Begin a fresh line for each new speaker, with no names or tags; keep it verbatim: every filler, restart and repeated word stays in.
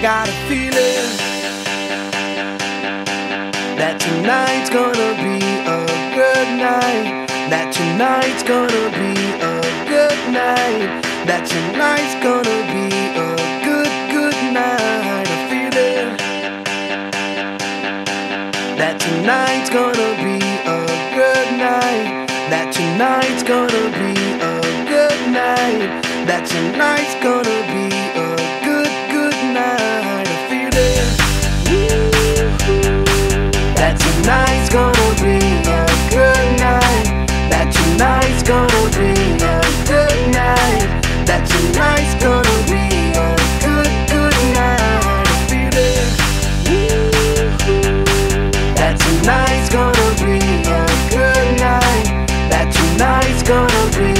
got a feeling that tonight's gonna be a good night. That tonight's gonna be a good night. That tonight's gonna be a good, good night. A feeling that tonight's gonna be a good night. That tonight's gonna be a good night. That tonight's gonna be a good, good night. A feeling that tonight's gonna be a good night. That tonight's gonna be a good night. That tonight's gonna be a good, good night. A feeling that tonight's gonna be a good night. That tonight's gonna be